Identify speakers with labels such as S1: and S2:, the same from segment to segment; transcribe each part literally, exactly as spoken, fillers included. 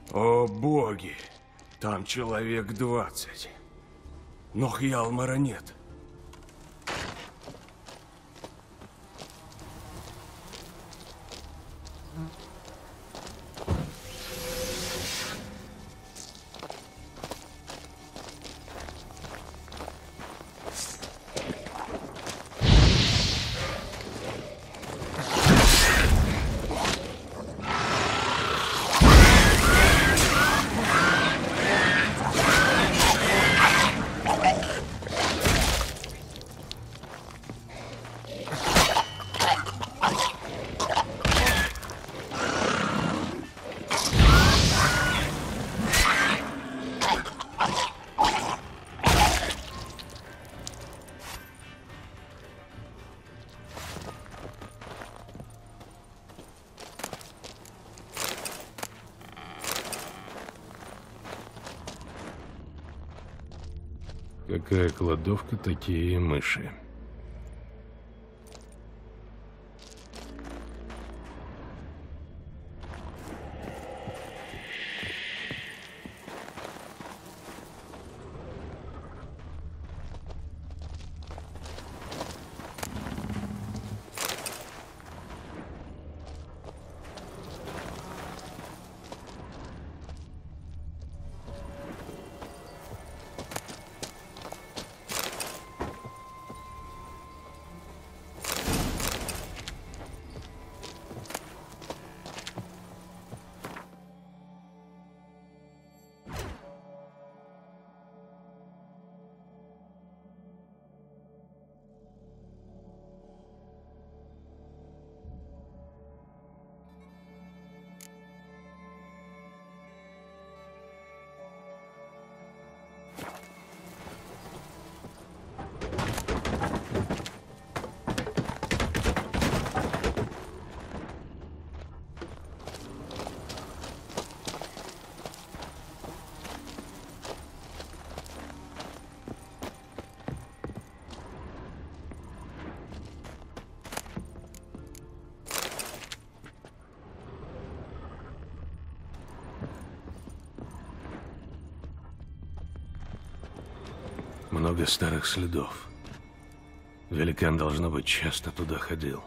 S1: О боги, там человек двадцать. Но Хьялмара нет.
S2: Какая кладовка, такие и мыши. Много старых следов. Великан, должно быть, часто туда ходил.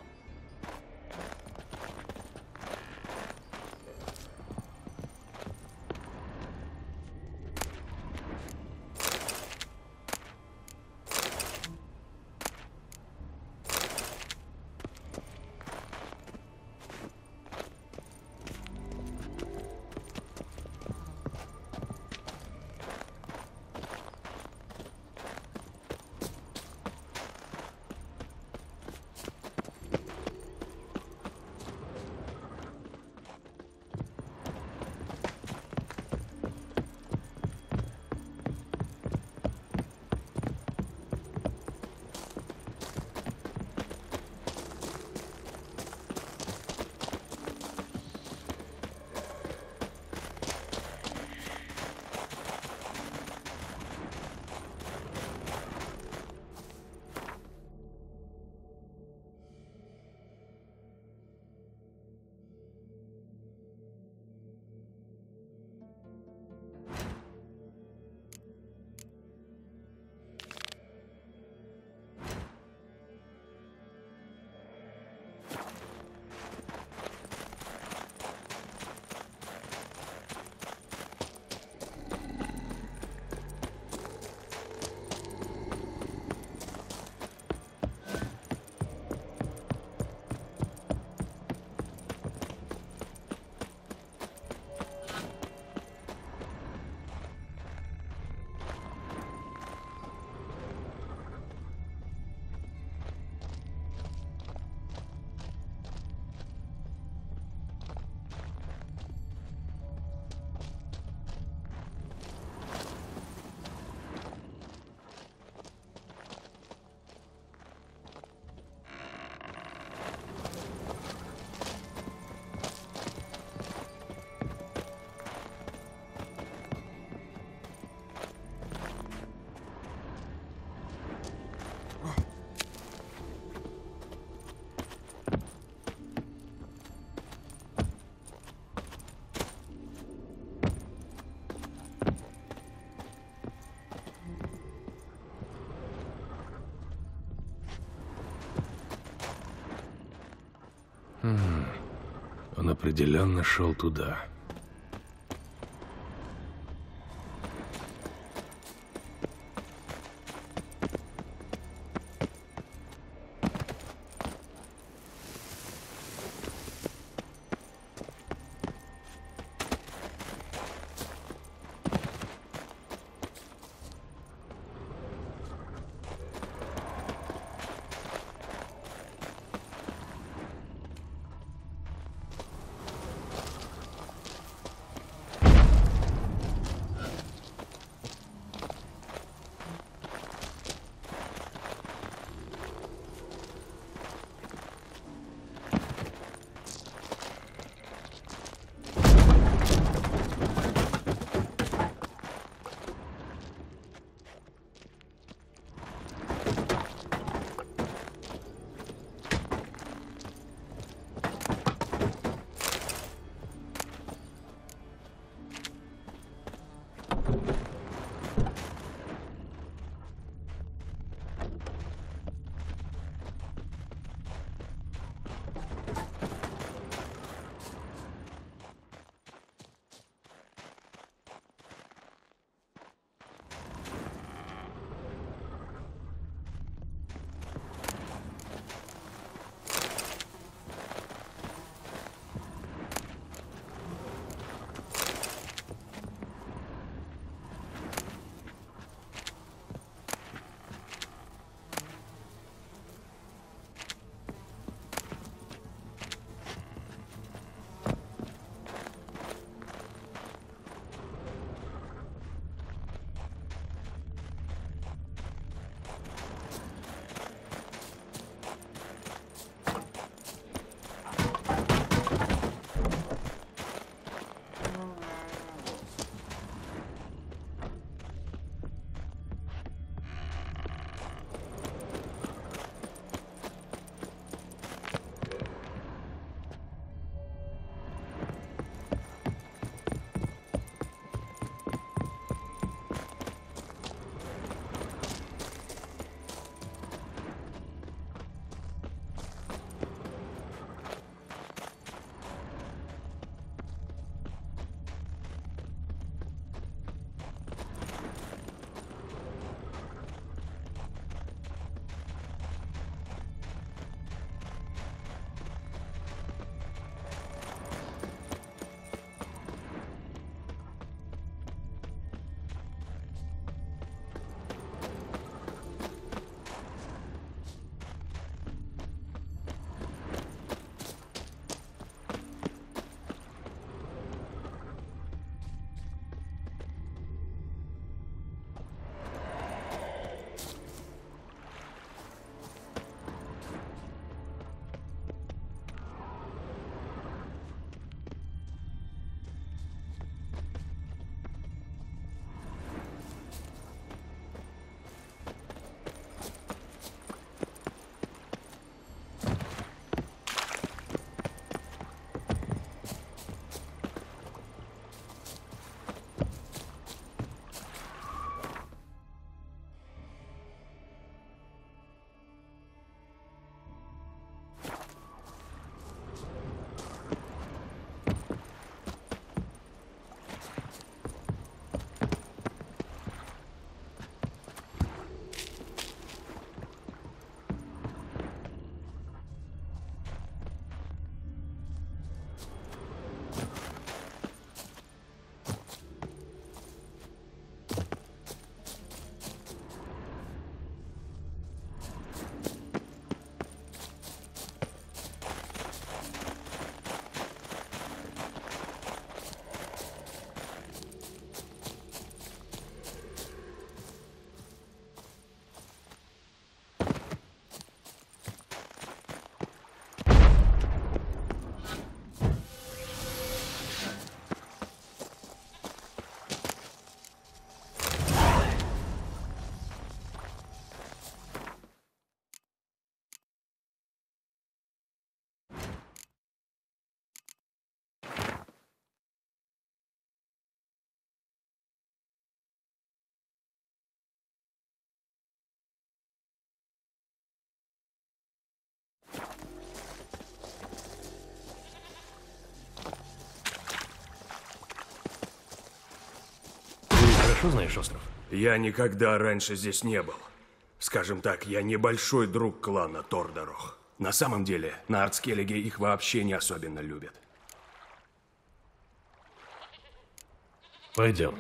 S2: определенно шел туда. хорошо знаешь остров?
S1: Я никогда раньше здесь не был. Скажем так, я небольшой друг клана Тордорох. На самом деле, на Артскеллиге их вообще не особенно любят.
S2: Пойдем.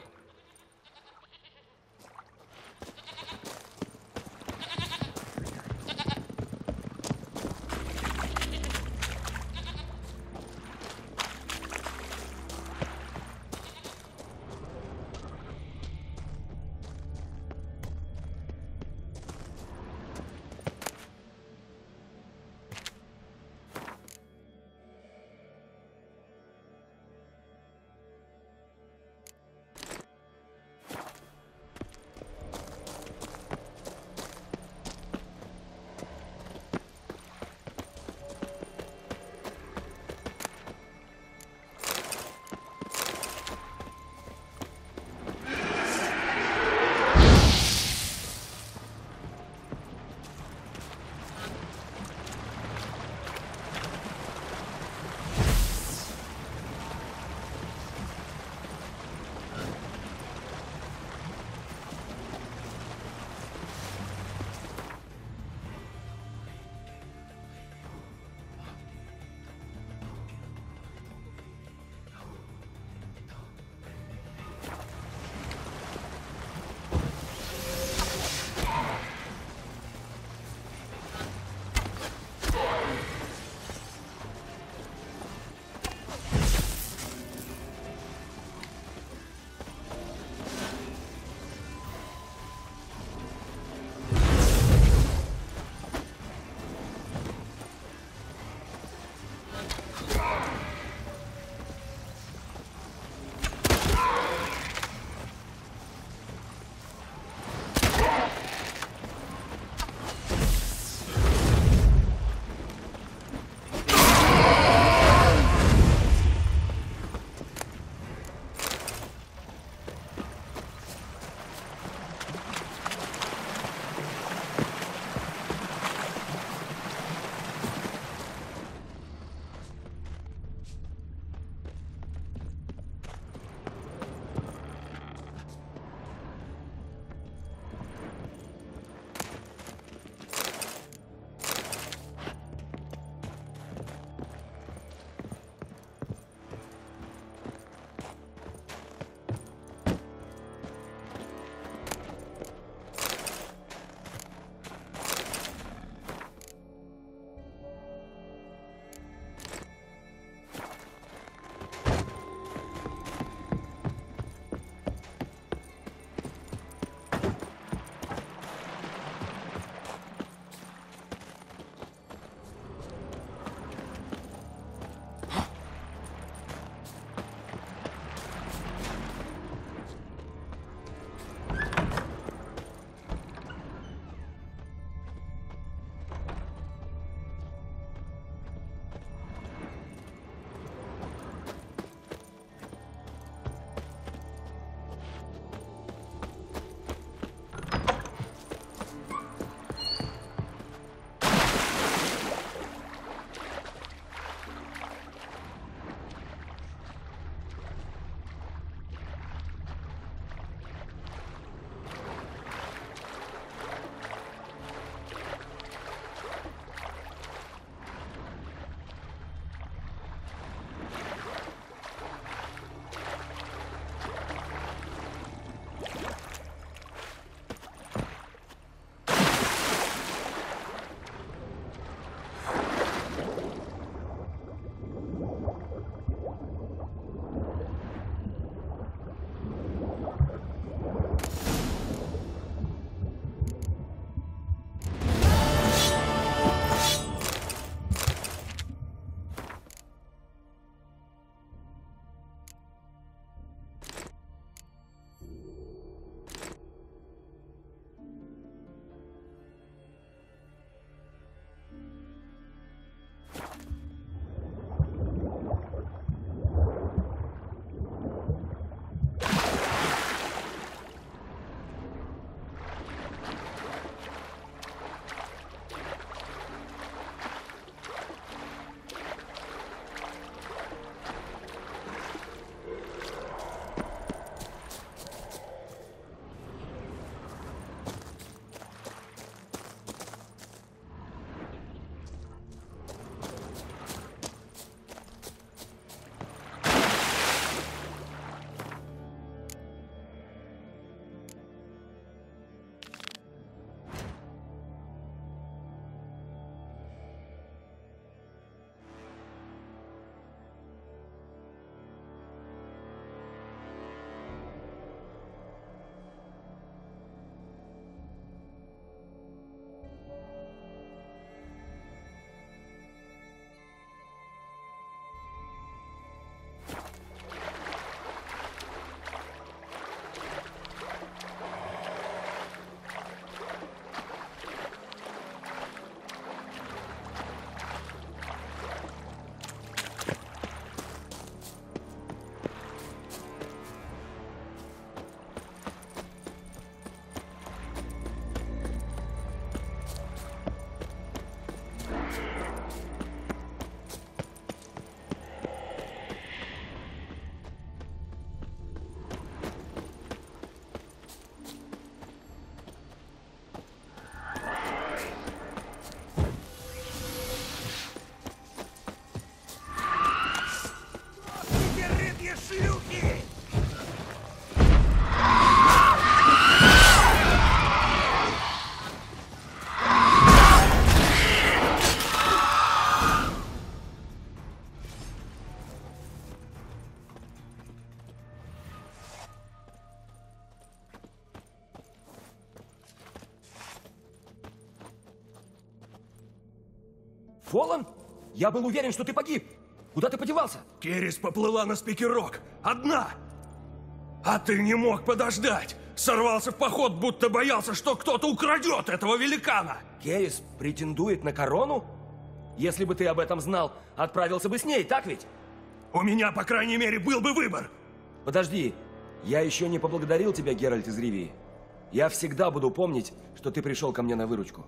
S3: Фолан? Я был уверен, что ты погиб. Куда ты подевался?
S1: Керрис поплыла на Спикерок. Одна. А ты не мог подождать. Сорвался в поход, будто боялся, что кто-то украдет этого великана.
S3: Керрис претендует на корону? Если бы ты об этом знал, отправился бы с ней, так ведь?
S1: У меня, по крайней мере, был бы выбор.
S3: Подожди. Я еще не поблагодарил тебя, Геральт из Ривии. Я всегда буду помнить, что ты пришел ко мне на выручку.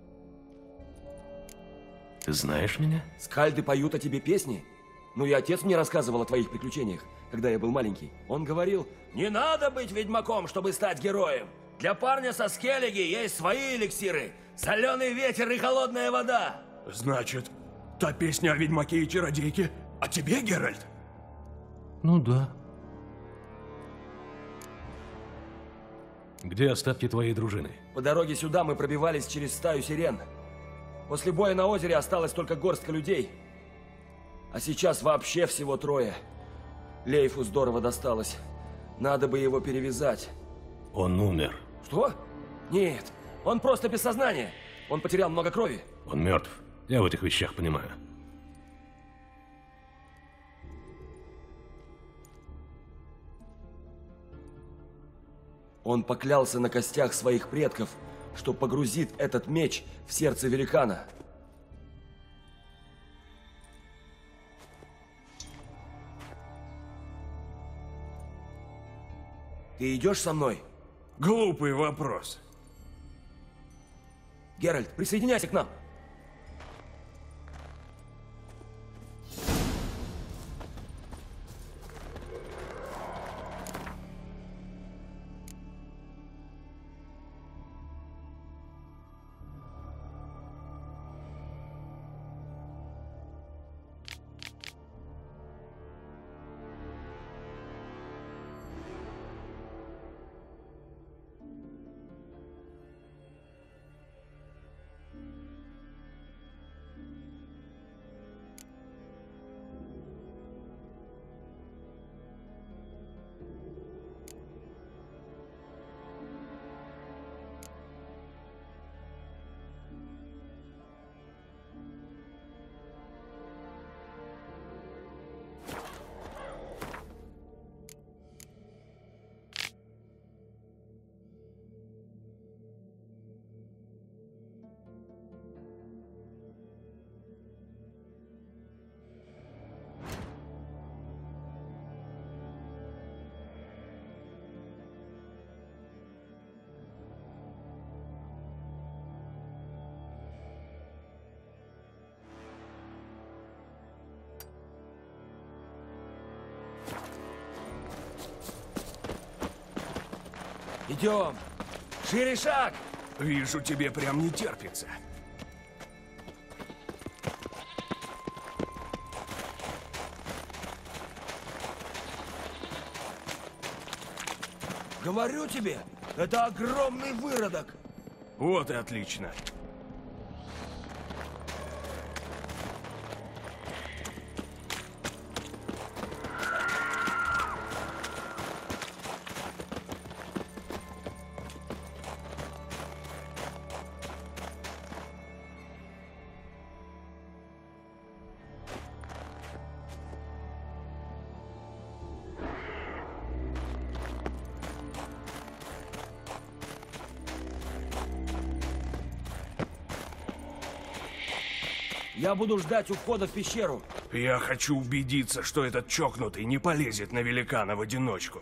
S2: Ты знаешь меня?
S3: Скальды поют о тебе песни. Ну и отец мне рассказывал о твоих приключениях, когда я был маленький. Он говорил, не надо быть ведьмаком, чтобы стать героем. Для парня со Скеллиги есть свои эликсиры. Соленый ветер и холодная вода.
S1: Значит, та песня о ведьмаке и чародейке о тебе, Геральт?
S2: Ну да. Где остатки твоей дружины?
S3: По дороге сюда мы пробивались через стаю сирен. После боя на озере осталась только горстка людей. А сейчас вообще всего трое. Лейфу здорово досталось. Надо бы его перевязать.
S2: Он умер.
S3: Что? Нет, он просто без сознания. Он потерял много крови.
S2: Он мертв. Я в этих вещах понимаю.
S3: Он поклялся на костях своих предков, что погрузит этот меч в сердце великана. Ты идешь со мной?
S1: Глупый вопрос.
S3: Геральт, присоединяйся к нам. Идем. Шире шаг.
S1: Вижу, тебе прям не терпится.
S3: Говорю тебе, это огромный выродок.
S1: Вот и отлично.
S3: Я буду ждать у входа в пещеру.
S1: Я хочу убедиться, что этот чокнутый не полезет на великана в одиночку.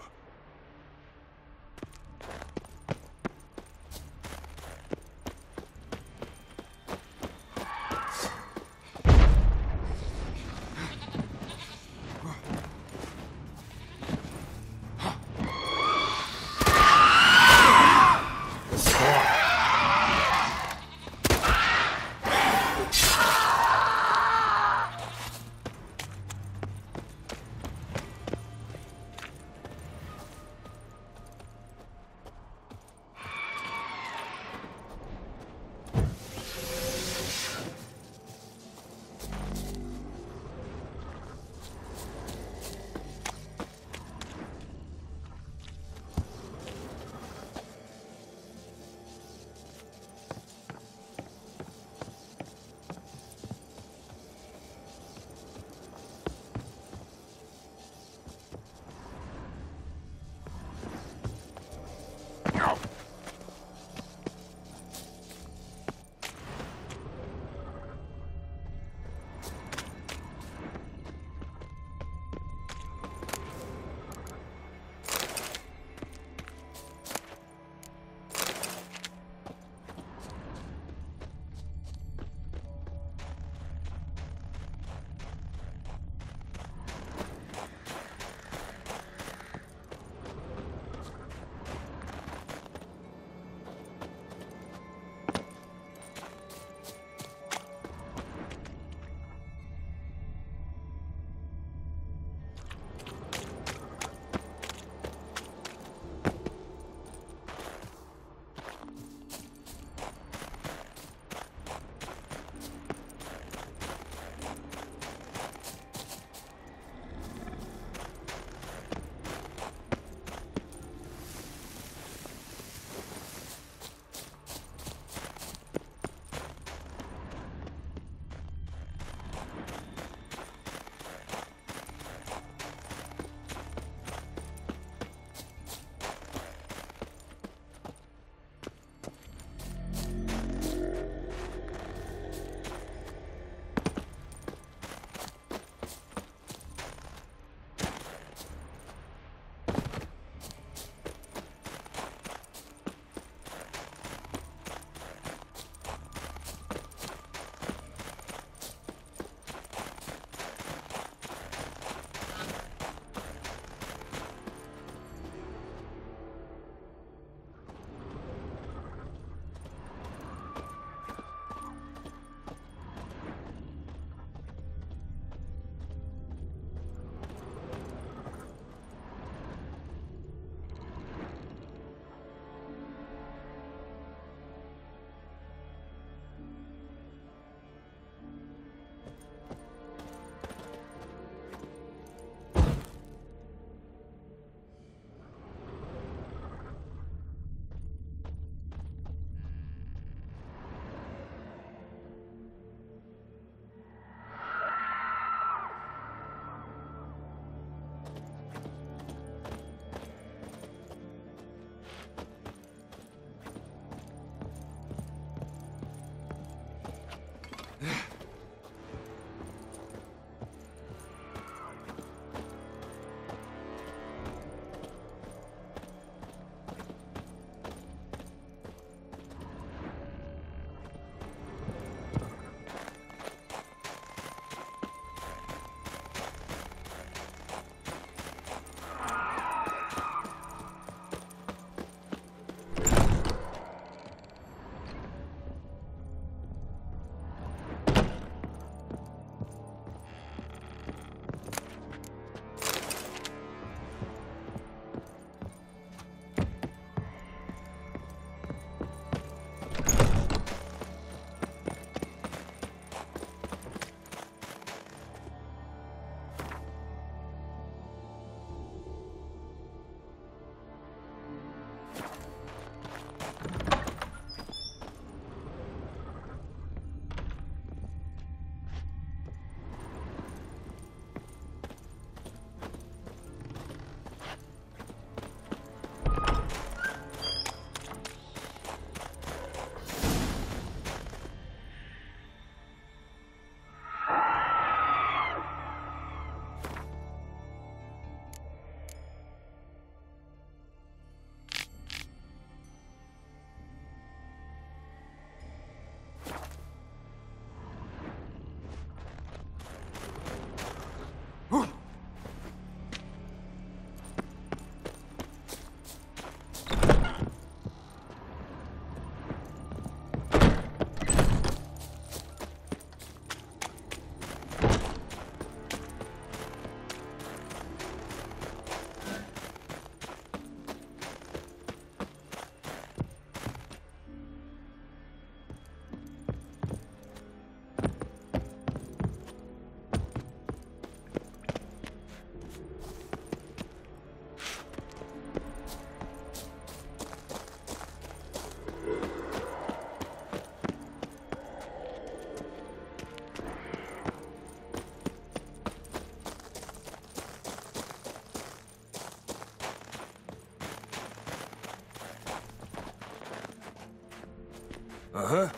S3: Ага.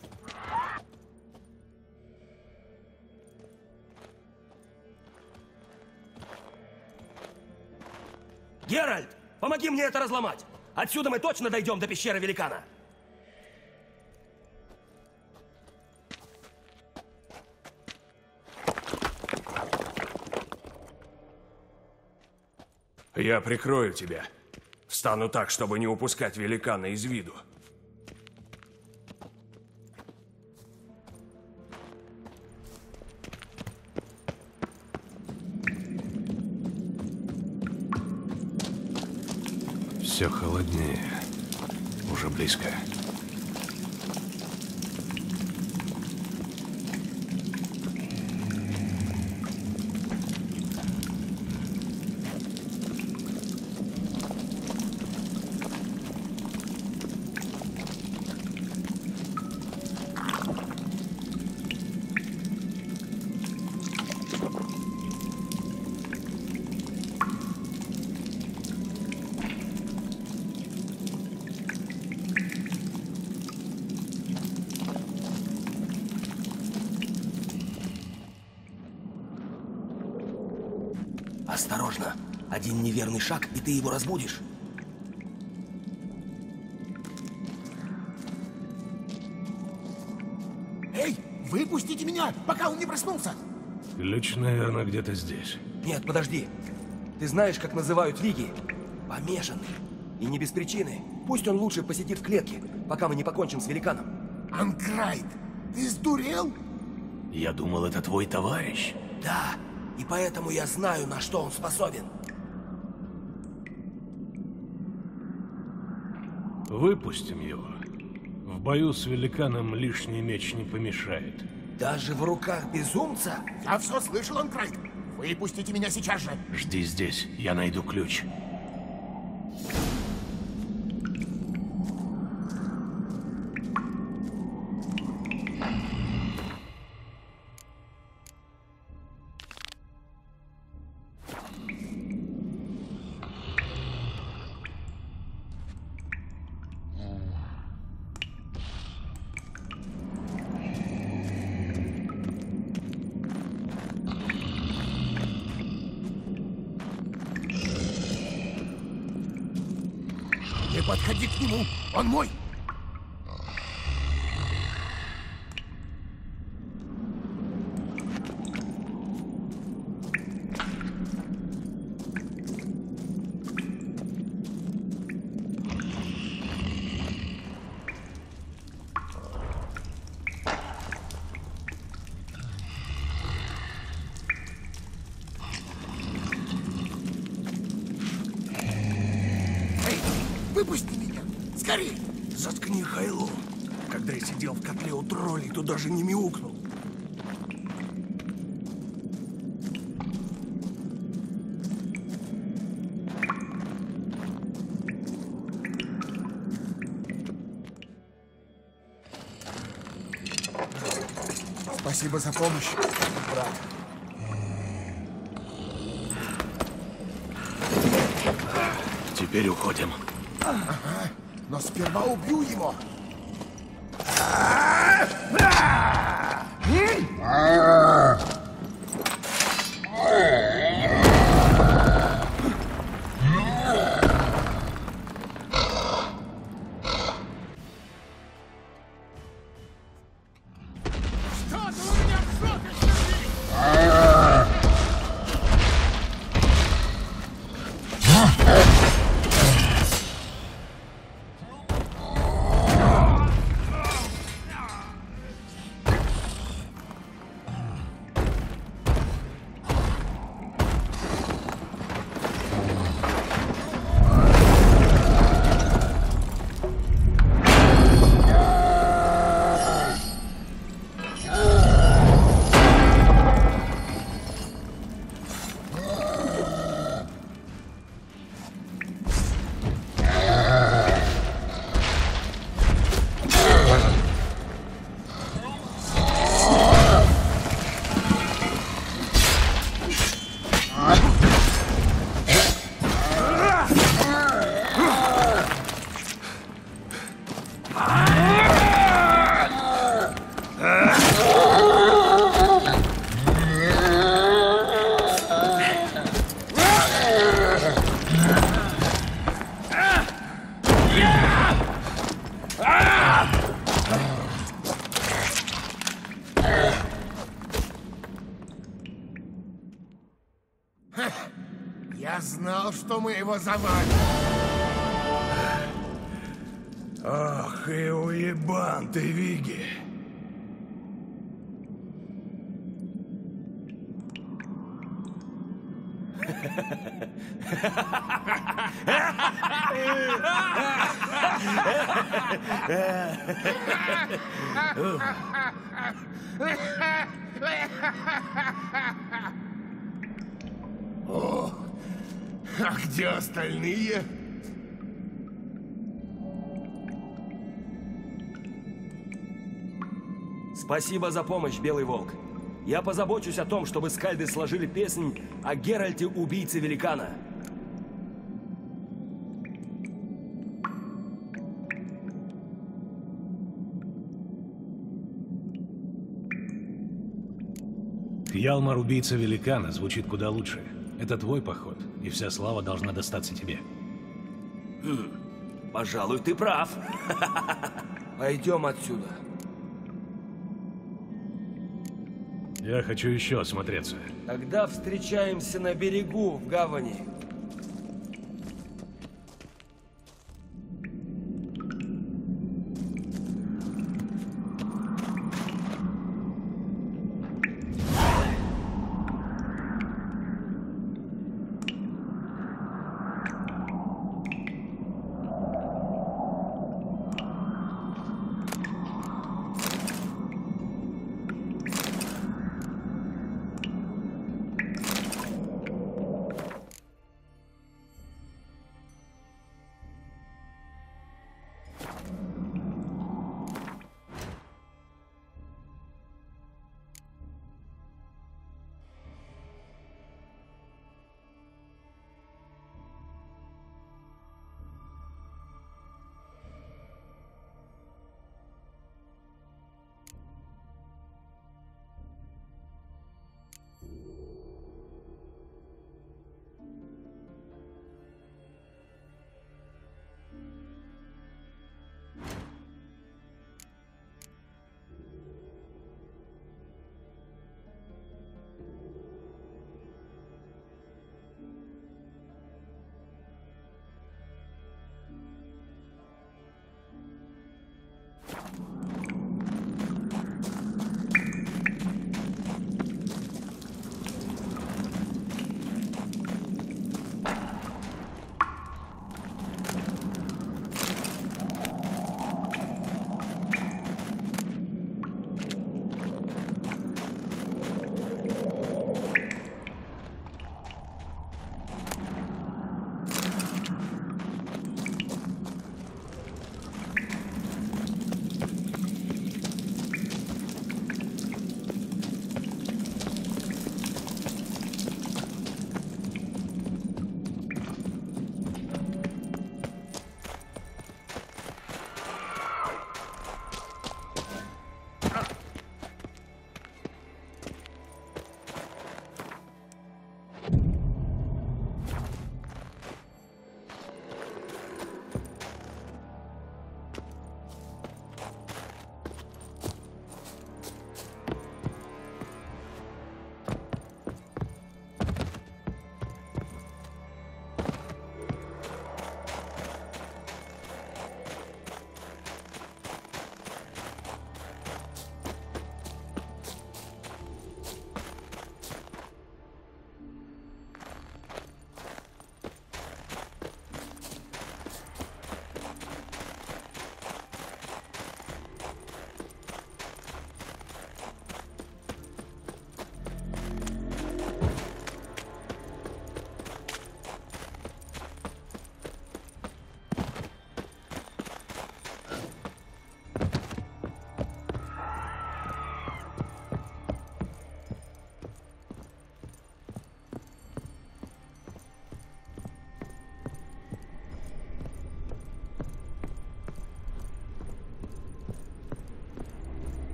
S3: Геральт, помоги мне это разломать! Отсюда мы точно дойдем до пещеры великана!
S1: Я прикрою тебя. Встану так, чтобы не упускать великана из виду.
S2: Все холоднее. Уже близко.
S3: Осторожно. Один неверный шаг, и ты его разбудишь.
S4: Эй, выпустите меня, пока он не проснулся!
S2: Ключ, наверное, где-то здесь.
S3: Нет, подожди. Ты знаешь, как называют Виги? Помешанный. И не без причины. Пусть он лучше посидит в клетке, пока мы не покончим с великаном.
S4: Анкрайд, ты сдурел?
S2: Я думал, это твой товарищ.
S3: Да, и поэтому я знаю, на что он способен.
S2: Выпустим его. В бою с великаном лишний меч не помешает.
S3: Даже в руках безумца?
S4: Я все слышал, Анкрайд. Выпустите меня сейчас же.
S2: Жди здесь, я найду ключ.
S4: Не подходи к нему, он мой. Выпусти меня! Скорее!
S1: Заткни Хайлу. Когда я сидел в котле у троллей, то даже не мяукнул.
S4: Спасибо за помощь, брат.
S2: Теперь уходим.
S4: Ага, но сперва убью его. Что ты у меня в жопе сидишь? знал, что мы его завалим.
S1: Ох, и уебан ты, Виги.
S4: О, а где остальные?
S3: Спасибо за помощь, Белый Волк. Я позабочусь о том, чтобы скальды сложили песнь о Геральте, убийце великана.
S2: Хьялмар, убийца великана, звучит куда лучше. Это твой поход, и вся слава должна достаться тебе.
S3: Хм, пожалуй, ты прав. Пойдем отсюда.
S2: Я хочу еще осмотреться.
S3: Тогда встречаемся на берегу в гавани.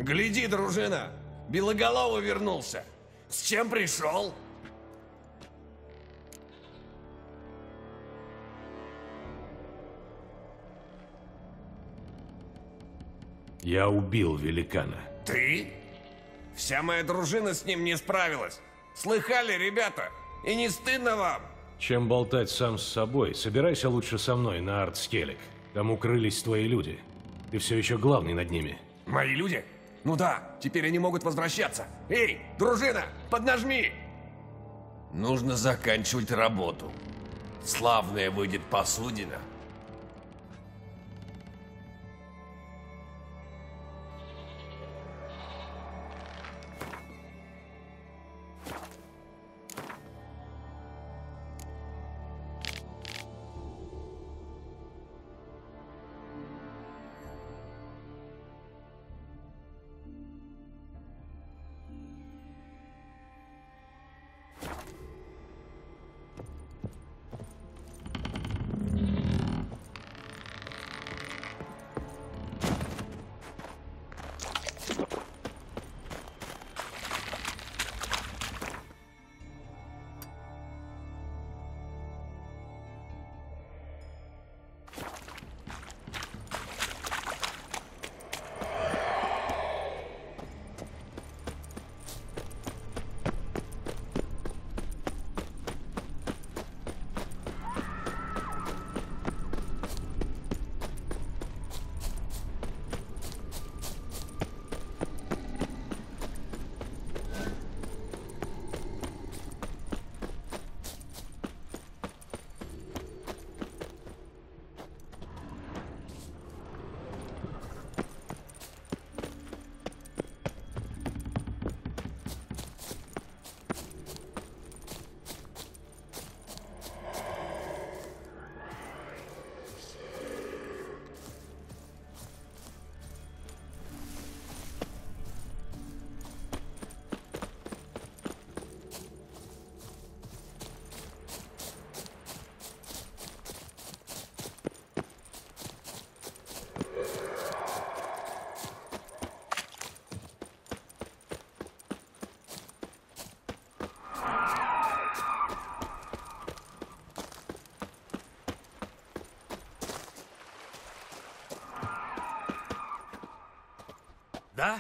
S5: Гляди, дружина! Белоголовый вернулся! С чем пришел?
S2: Я убил великана.
S5: Ты? Вся моя дружина с ним не справилась. Слыхали, ребята? И не стыдно вам?
S2: Чем болтать сам с собой, собирайся лучше со мной на Артскеллиг. Там укрылись твои люди. Ты все еще главный над ними.
S5: Мои люди? Ну да, теперь они могут возвращаться. Эй, дружина, поднажми! Нужно заканчивать работу. Славная выйдет посудина.
S3: Да?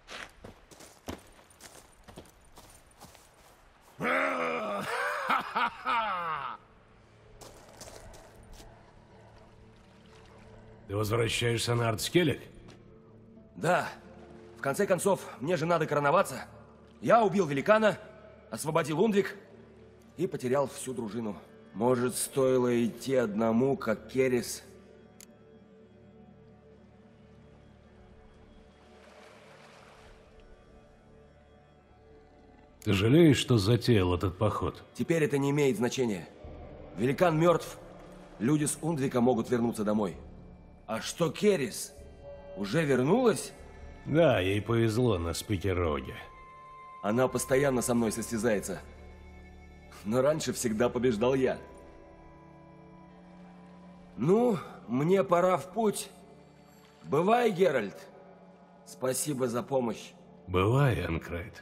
S2: Ты возвращаешься на Артскеллиг?
S3: Да. В конце концов, мне же надо короноваться. Я убил великана, освободил Ундвик и потерял всю дружину. Может, стоило идти одному, как Керрис?
S2: Ты жалеешь, что затеял этот поход?
S3: Теперь это не имеет значения. Великан мертв, люди с Ундвика могут вернуться домой. А что Керрис? Уже вернулась?
S2: Да, ей повезло на Спикероге.
S3: Она постоянно со мной состязается. Но раньше всегда побеждал я. Ну, мне пора в путь. Бывай, Геральт. Спасибо за помощь.
S2: Бывай, Анкрайд.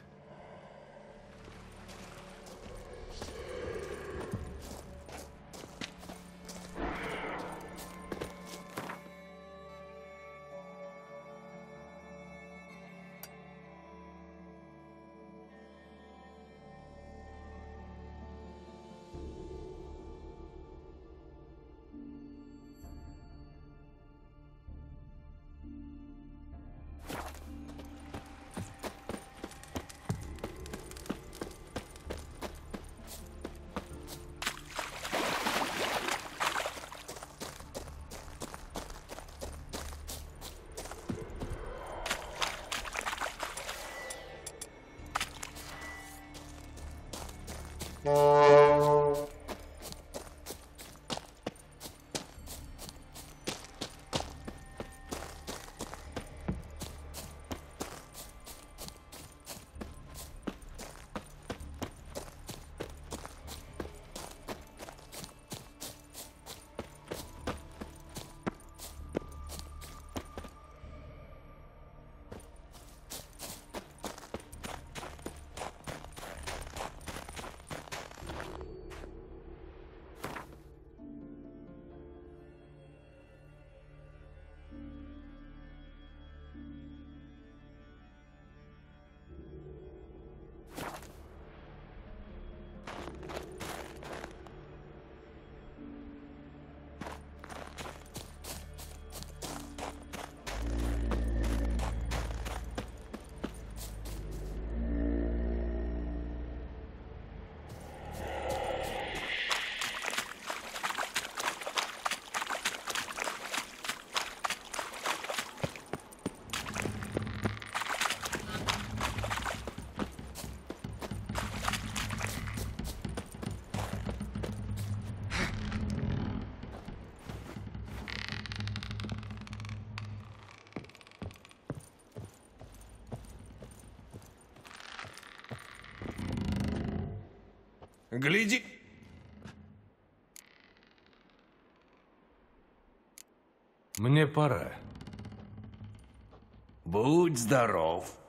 S5: Гляди.
S2: Мне пора.
S5: Будь здоров.